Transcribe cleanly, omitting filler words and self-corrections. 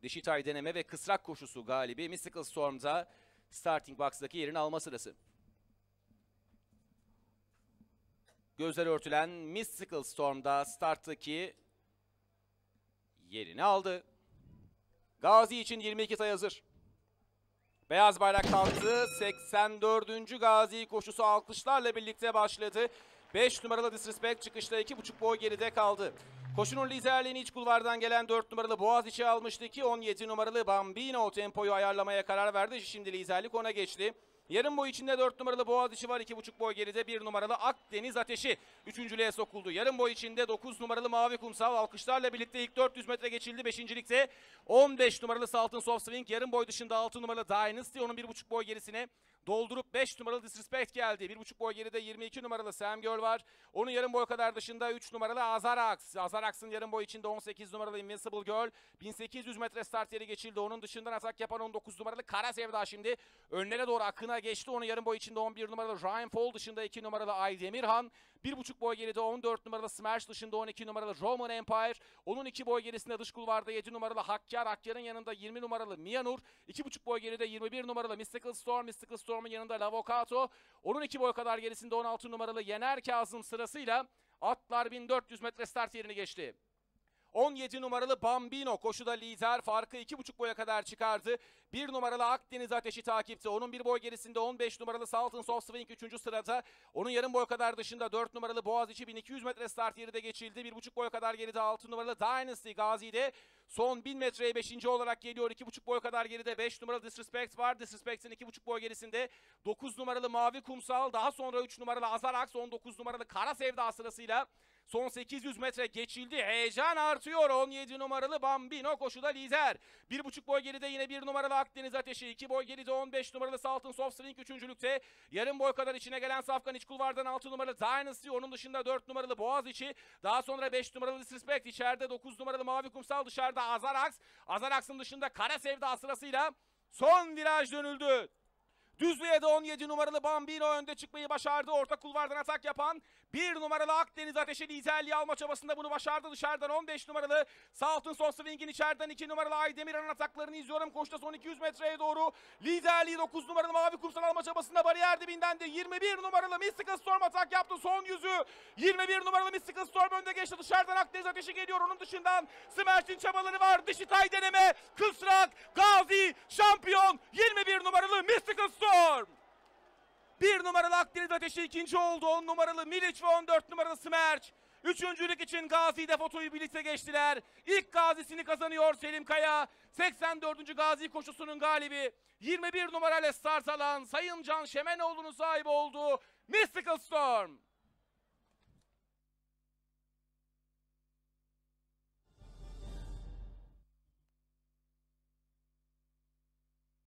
Dişitay deneme ve kısrak koşusu galibi Mystical Storm'da starting box'daki yerini alma sırası. Gözler örtülen Mystical Storm'da starttaki yerini aldı. Gazi için 22 sayı hazır. Beyaz bayrak kalktı. 84. Gazi koşusu alkışlarla birlikte başladı. 5 numaralı Disrespect çıkışta 2,5 boy geride kaldı. Koşunun liderliğini iç kulvardan gelen 4 numaralı Boğaziçi almıştı ki 17 numaralı Bambino tempoyu ayarlamaya karar verdi. Şimdi liderlik ona geçti. Yarım boy içinde 4 numaralı Boğaziçi var. 2,5 boy geride 1 numaralı Akdeniz Ateşi üçüncülüğe sokuldu. Yarım boy içinde 9 numaralı Mavi Kumsal alkışlarla birlikte ilk 400 metre geçildi. 5. 15 numaralı Saltın Soft Swing. Yarım boy dışında 6 numaralı Dynasty. Onun 1,5 boy gerisine doldurup 5 numaralı Disrespect geldi. 1,5 boy geride 22 numaralı Sam Girl var. Onun yarım boy kadar dışında 3 numaralı Azarax. Azarax'ın yarım boy içinde 18 numaralı Invincible Girl. 1800 metre start yeri geçildi. Onun dışından atak yapan 19 numaralı Kara Sevda şimdi önlere doğru akına geçti. Onun yarım boy içinde 11 numaralı Ryan Fall dışında 2 numaralı Aydemirhan. 1,5 boy geride 14 numaralı Smash dışında 12 numaralı Roman Empire. Onun 2 boy gerisinde dış kulvarda 7 numaralı Hakkar. Hakkar'ın yanında 20 numaralı Mianur. 2,5 boy geride 21 numaralı Mystical Storm. Mystical Storm'un yanında Lavocato. Onun 2 boy kadar gerisinde 16 numaralı Yener Kazım sırasıyla atlar 1400 metre start yerini geçti. 17 numaralı Bambino koşuda lider, farkı 2,5 boya kadar çıkardı. 1 numaralı Akdeniz Ateşi takipte. Onun 1 boy gerisinde 15 numaralı Saltın Soft Swing 3. sırada. Onun yarım boy kadar dışında 4 numaralı Boğaziçi 1200 metre start yeri de geçildi. 1,5 boy kadar geride 6 numaralı Dynasty Gazi'de. Son 1000 metreye 5. olarak geliyor. 2,5 boy kadar geride 5 numaralı Disrespect var. Disrespect'in 2,5 boy gerisinde 9 numaralı Mavi Kumsal. Daha sonra 3 numaralı Azarax, 19 numaralı Kara Sevda sırasıyla son 800 metre geçildi. Heyecan artıyor. 17 numaralı Bambino koşuda lider. 1,5 boy geride yine 1 numaralı Akdeniz Ateşi. 2 boy geride 15 numaralı Saltın Soft Swing üçüncülükte. Yarım boy kadar içine gelen Safkan iç kulvardan 6 numaralı Dynasty. Onun dışında 4 numaralı Boğaziçi. Daha sonra 5 numaralı Disrespect. İçeride 9 numaralı Mavi Kumsal. Dışarıda Azarax. Azarax'ın dışında Kara Sevda sırasıyla son viraj dönüldü. Düzlüğe de 17 numaralı Bambino önde çıkmayı başardı. Orta kulvardan atak yapan 1 numaralı Akdeniz Ateşi liderliği alma çabasında bunu başardı. Dışarıdan 15 numaralı Saltın Soft Swing'in içeriden 2 numaralı Aydemirhan'ın ataklarını izliyorum. Koşta son 200 metreye doğru liderliği 9 numaralı Mavi Kumsal alma çabasında bariyer dibinden de 21 numaralı Mystical Storm atak yaptı. Son yüzü 21 numaralı Mystical Storm önde geçti. Dışarıdan Akdeniz Ateşi geliyor. Onun dışından Smerch'in çabaları var. Dişitay deneme, kısrak, Gazi, şampiyon 21 numaralı Mystical Storm. 1 numaralı Akdeniz Ateşi ikinci oldu. 10 numaralı Milic ve 14 numaralı Smerch. Üçüncülük için Gazi'de fotoyu birlikte geçtiler. İlk Gazi'sini kazanıyor Selim Kaya. 84. Gazi koşusunun galibi 21 numarayla start alan Sayın Can Şemenoğlu'nun sahibi olduğu Mystical Storm.